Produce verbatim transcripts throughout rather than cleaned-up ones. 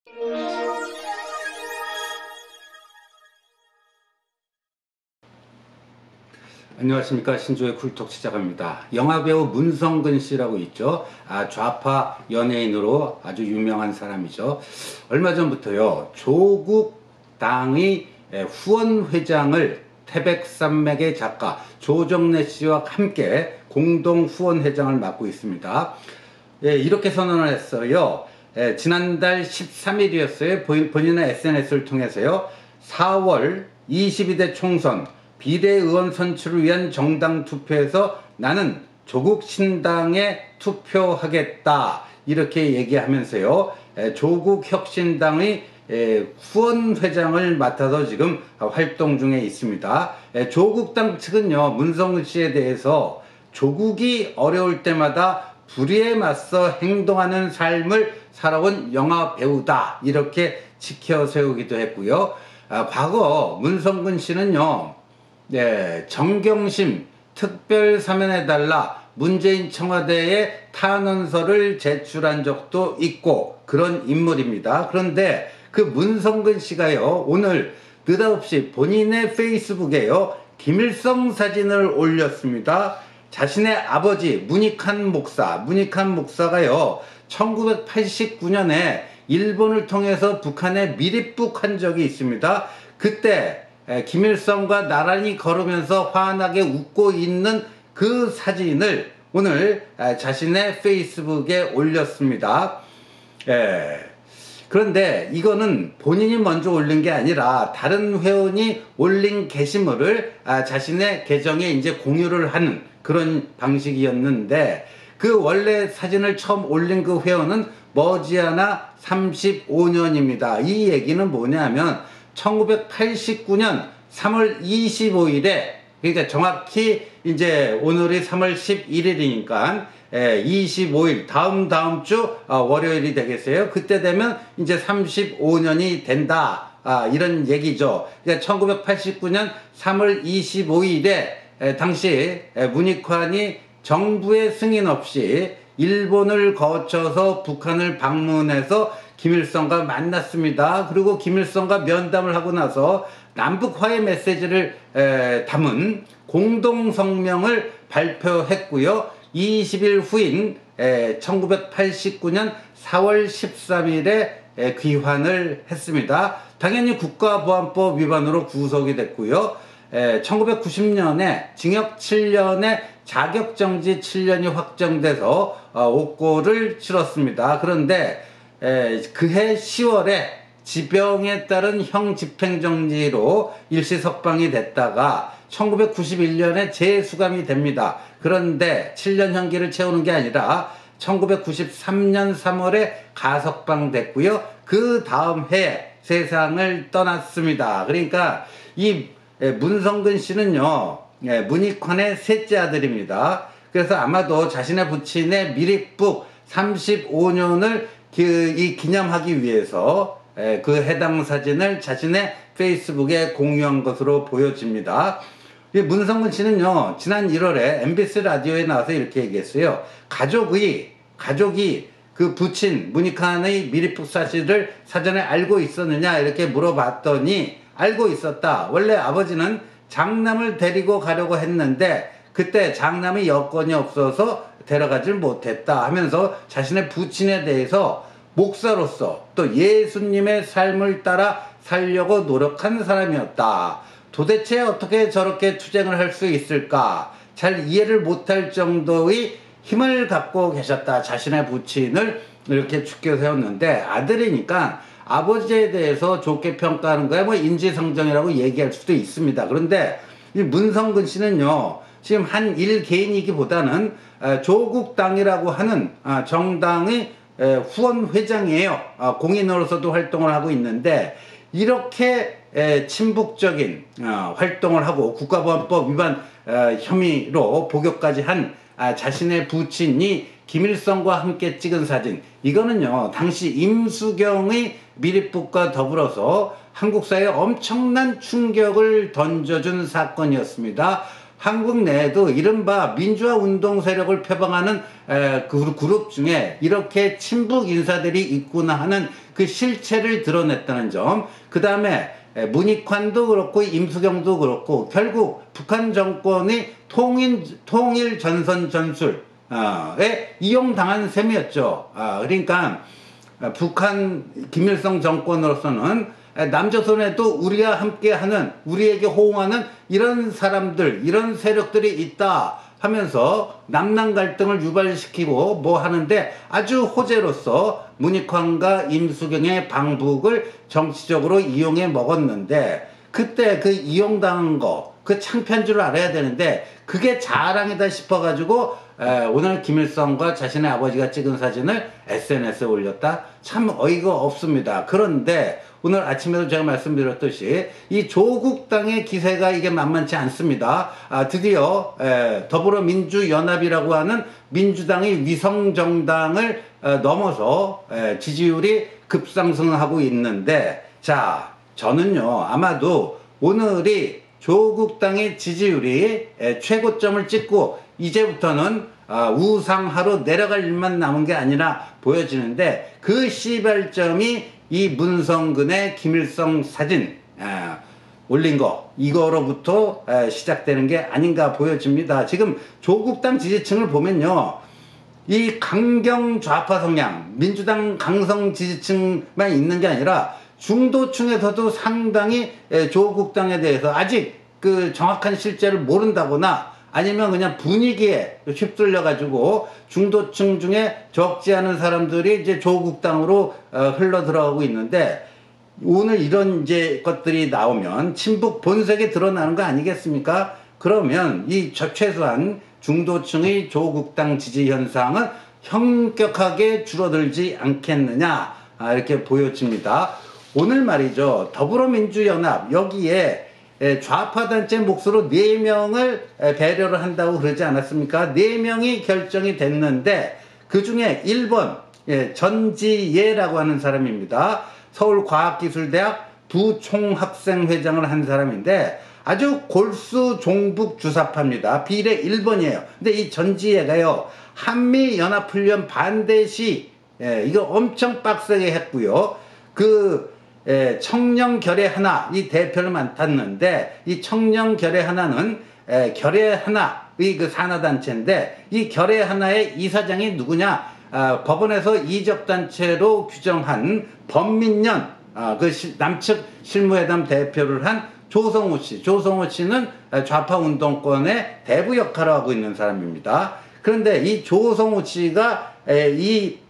안녕하십니까. 신조의 쿨톡 시작합니다. 영화배우 문성근 씨라고 있죠. 아, 좌파 연예인으로 아주 유명한 사람이죠. 얼마 전부터요, 조국 당의 후원회장을 태백산맥의 작가 조정래 씨와 함께 공동 후원회장을 맡고 있습니다. 예, 이렇게 선언을 했어요. 예, 지난달 십삼 일이었어요. 본인의 에스엔에스를 통해서요. 사월 이십이 대 총선 비대의원 선출을 위한 정당 투표에서 나는 조국 신당에 투표하겠다, 이렇게 얘기하면서요, 조국 혁신당의 후원회장을 맡아서 지금 활동 중에 있습니다. 조국당 측은요, 문성근 씨에 대해서 조국이 어려울 때마다 불의에 맞서 행동하는 삶을 살아온 영화 배우다, 이렇게 지켜 세우기도 했고요. 아, 과거 문성근 씨는요, 네, 정경심 특별 사면해달라 문재인 청와대에 탄원서를 제출한 적도 있고 그런 인물입니다. 그런데 그 문성근 씨가요, 오늘 느닷없이 본인의 페이스북에요, 김일성 사진을 올렸습니다. 자신의 아버지 문익환 목사, 문익환 목사가요, 천구백팔십구 년에 일본을 통해서 북한에 미립북한 적이 있습니다. 그때 김일성과 나란히 걸으면서 환하게 웃고 있는 그 사진을 오늘 자신의 페이스북에 올렸습니다. 예. 그런데 이거는 본인이 먼저 올린 게 아니라 다른 회원이 올린 게시물을 자신의 계정에 이제 공유를 하는 그런 방식이었는데, 그 원래 사진을 처음 올린 그 회원은 머지않아 삼십오 년입니다. 이 얘기는 뭐냐면 천구백팔십구 년 삼월 이십오일에, 그러니까 정확히 이제 오늘이 삼월 십일일이니까 이십오 일, 다음 다음 주 월요일이 되겠어요. 그때 되면 이제 삼십오 년이 된다, 아, 이런 얘기죠. 그러니까 천구백팔십구 년 삼월 이십오일에 당시 문익환이 정부의 승인 없이 일본을 거쳐서 북한을 방문해서 김일성과 만났습니다. 그리고 김일성과 면담을 하고 나서 남북 화해 메시지를 에, 담은 공동성명을 발표했고요. 이십 일 후인 에, 천구백팔십구 년 사월 십삼일에 에, 귀환을 했습니다. 당연히 국가보안법 위반으로 구속이 됐고요. 에, 천구백구십 년에 징역 칠 년에 자격정지 칠 년이 확정돼서 어, 옥고를 치렀습니다. 그런데 에, 그해 시월에 지병에 따른 형 집행정지로 일시 석방이 됐다가 천구백구십일 년에 재수감이 됩니다. 그런데 칠 년 형기를 채우는 게 아니라 천구백구십삼 년 삼월에 가석방됐고요. 그 다음 해에 세상을 떠났습니다. 그러니까 이 문성근 씨는요, 문익환의 셋째 아들입니다. 그래서 아마도 자신의 부친의 미립북 삼십오 년을 그, 이 기념하기 위해서 그 해당 사진을 자신의 페이스북에 공유한 것으로 보여집니다. 문성근 씨는요, 지난 일월에 엠비씨 라디오에 나와서 이렇게 얘기했어요. 가족이, 가족이 그 부친 문익환의 미립북 사실을 사전에 알고 있었느냐, 이렇게 물어봤더니 알고 있었다. 원래 아버지는 장남을 데리고 가려고 했는데 그때 장남이 여건이 없어서 데려가질 못했다 하면서 자신의 부친에 대해서 목사로서 또 예수님의 삶을 따라 살려고 노력한 사람이었다. 도대체 어떻게 저렇게 투쟁을 할 수 있을까? 잘 이해를 못할 정도의 힘을 갖고 계셨다. 자신의 부친을 이렇게 축켜 세웠는데, 아들이니까 아버지에 대해서 좋게 평가하는 거야 뭐 인지상정이라고 얘기할 수도 있습니다. 그런데 이 문성근 씨는요, 지금 한 일 개인이기보다는 조국당이라고 하는 정당의 후원회장이에요. 공인으로서도 활동을 하고 있는데, 이렇게 친북적인 활동을 하고 국가보안법 위반 혐의로 복역까지 한 자신의 부친이 김일성과 함께 찍은 사진, 이거는요, 당시 임수경의 미립북과 더불어서 한국 사회에 엄청난 충격을 던져준 사건이었습니다. 한국 내에도 이른바 민주화 운동 세력을 표방하는 에, 그 그룹 중에 이렇게 친북 인사들이 있구나 하는 그 실체를 드러냈다는 점. 그 다음에 문익환도 그렇고 임수경도 그렇고 결국 북한 정권이 통일, 통일 전선 전술에 이용당한 셈이었죠. 아, 그러니까 북한 김일성 정권으로서는 남조선에도 우리와 함께하는, 우리에게 호응하는 이런 사람들, 이런 세력들이 있다 하면서 남남 갈등을 유발시키고 뭐 하는데 아주 호재로서 문익환과 임수경의 방북을 정치적으로 이용해 먹었는데, 그때 그 이용당한 거, 그 창피한 줄 알아야 되는데 그게 자랑이다 싶어가지고 에, 오늘 김일성과 자신의 아버지가 찍은 사진을 에스엔에스에 올렸다? 참 어이가 없습니다. 그런데 오늘 아침에도 제가 말씀드렸듯이 이 조국당의 기세가 이게 만만치 않습니다. 아, 드디어 에, 더불어민주연합이라고 하는 민주당이 위성정당을 에, 넘어서 에, 지지율이 급상승하고 있는데, 자, 저는요 아마도 오늘이 조국당의 지지율이 에, 최고점을 찍고 이제부터는 아, 우상하로 내려갈 일만 남은 게 아니라 보여지는데, 그 시발점이 이 문성근의 김일성 사진 아, 올린 거, 이거로부터 아, 시작되는 게 아닌가 보여집니다. 지금 조국당 지지층을 보면요, 이 강경 좌파 성향, 민주당 강성 지지층만 있는 게 아니라 중도층에서도 상당히 조국당에 대해서 아직 그 정확한 실제를 모른다거나 아니면 그냥 분위기에 휩쓸려 가지고 중도층 중에 적지 않은 사람들이 이제 조국당으로 어, 흘러 들어가고 있는데, 오늘 이런 이제 것들이 나오면 친북 본색이 드러나는 거 아니겠습니까? 그러면 이 최소한 중도층의 조국당 지지 현상은 현격하게 줄어들지 않겠느냐, 아, 이렇게 보여집니다. 오늘 말이죠, 더불어민주연합 여기에 좌파단체 몫으로 네 명을 배려를 한다고 그러지 않았습니까? 네 명이 결정이 됐는데 그 중에 일 번 전지예라고 하는 사람입니다. 서울과학기술대학 부총학생회장을 한 사람인데 아주 골수 종북 주사파입니다. 비례 일 번이에요. 근데 이 전지예가요, 한미연합훈련 반대 시 예, 이거 엄청 빡세게 했고요. 그 예, 청년결의 하나 이 대표를 맡았는데, 이 청년결의 하나는 예, 결의 하나의 그 산하단체인데, 이 결의 하나의 이사장이 누구냐, 아, 법원에서 이적단체로 규정한 범민련 아, 그 시, 남측 실무회담 대표를 한 조성호 씨. 조성호 씨는 좌파 운동권의 대부 역할을 하고 있는 사람입니다. 그런데 이 조성호 씨가 에, 이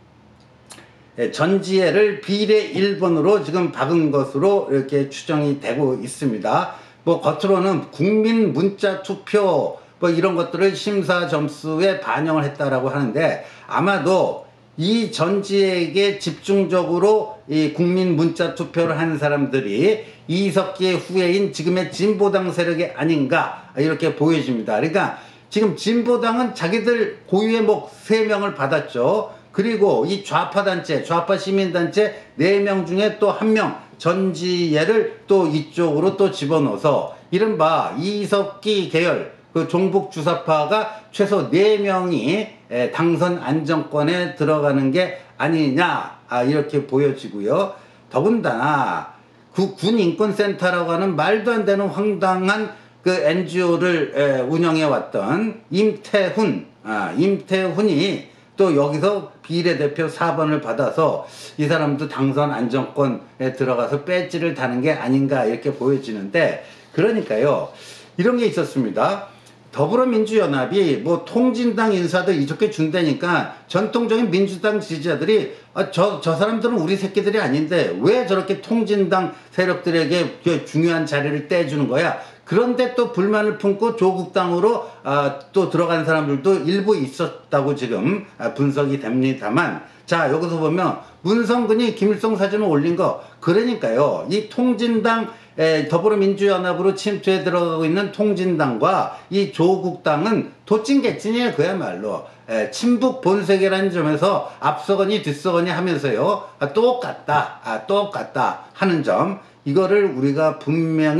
전지혜를 비례 일 번으로 지금 박은 것으로 이렇게 추정이 되고 있습니다. 뭐 겉으로는 국민 문자 투표 뭐 이런 것들을 심사 점수에 반영을 했다라고 하는데, 아마도 이 전지혜에게 집중적으로 이 국민 문자 투표를 한 사람들이 이석기의 후예인 지금의 진보당 세력이 아닌가, 이렇게 보여집니다. 그러니까 지금 진보당은 자기들 고유의 목 세 명을 받았죠. 그리고 이 좌파단체, 좌파 시민단체 네 명 중에 또 한 명, 전지예를 또 이쪽으로 또 집어넣어서 이른바 이석기 계열, 그 종북 주사파가 최소 네 명이 당선 안정권에 들어가는 게 아니냐, 아, 이렇게 보여지고요. 더군다나 그 군인권센터라고 하는 말도 안 되는 황당한 그 엔지오를 운영해 왔던 임태훈, 아, 임태훈이 또 여기서 비례대표 사 번을 받아서 이 사람도 당선 안정권에 들어가서 배지를 다는 게 아닌가, 이렇게 보여지는데, 그러니까요 이런 게 있었습니다. 더불어민주연합이 뭐 통진당 인사도 이렇게 준다니까 전통적인 민주당 지지자들이 아, 저, 저 사람들은 우리 새끼들이 아닌데 왜 저렇게 통진당 세력들에게 중요한 자리를 떼주는 거야. 그런데 또 불만을 품고 조국당으로 아, 또 들어간 사람들도 일부 있었다고 지금 아, 분석이 됩니다만, 자, 여기서 보면 문성근이 김일성 사진을 올린 거, 그러니까요 이 통진당 에, 더불어민주연합으로 침투해 들어가고 있는 통진당과 이 조국당은 도찐개찐이에요. 그야말로 에, 친북 본색이라는 점에서 앞서거니 뒤서거니 하면서요 아, 똑같다 아, 똑같다 하는 점, 이거를 우리가 분명히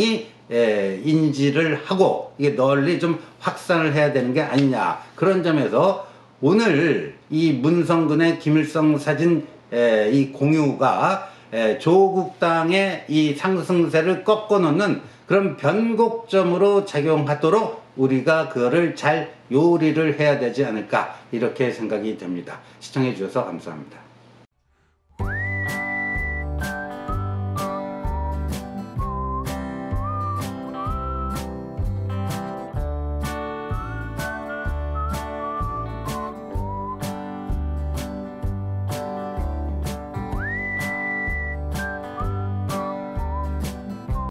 에, 인지를 하고 이게 널리 좀 확산을 해야 되는 게 아니냐. 그런 점에서 오늘 이 문성근의 김일성 사진 에, 이 공유가 에, 조국당의 이 상승세를 꺾어놓는 그런 변곡점으로 작용하도록 우리가 그거를 잘 요리를 해야 되지 않을까, 이렇게 생각이 됩니다. 시청해 주셔서 감사합니다.